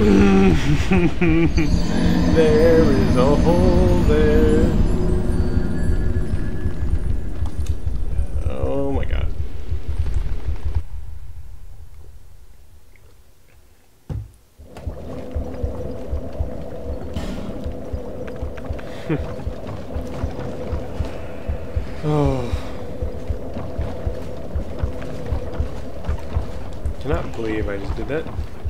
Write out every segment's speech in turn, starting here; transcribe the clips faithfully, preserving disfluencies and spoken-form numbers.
There is a hole there. Oh my god. Oh. Cannot believe I just did that.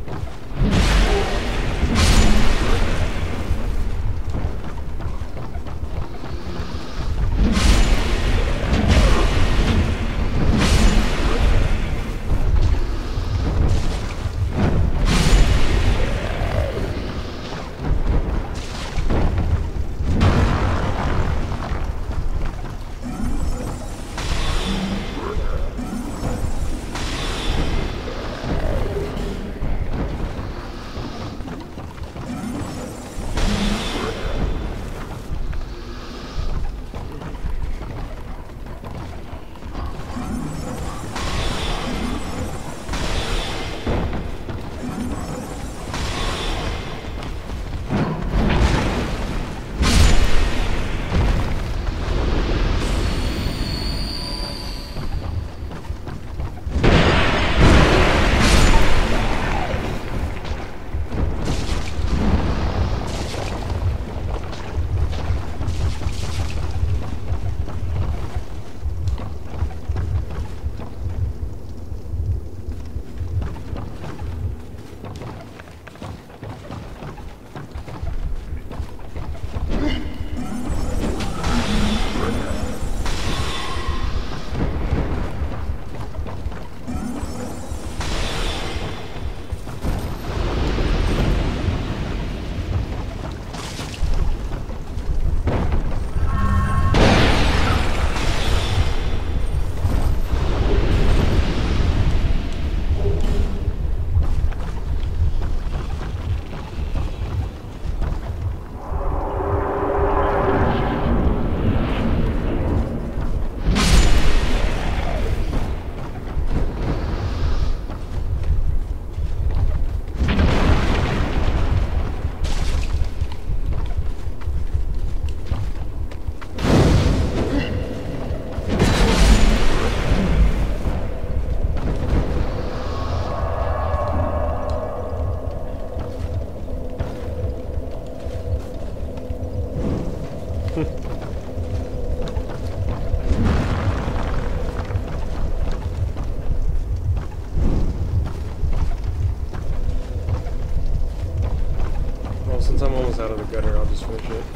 Well, since I'm almost out of the gutter, I'll just finish it.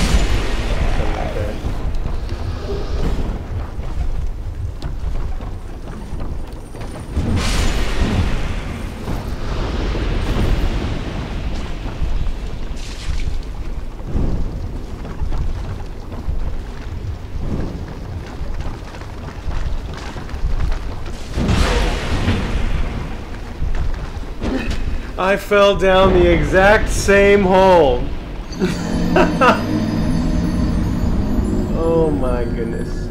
Come right there. I fell down the exact same hole. Oh my goodness.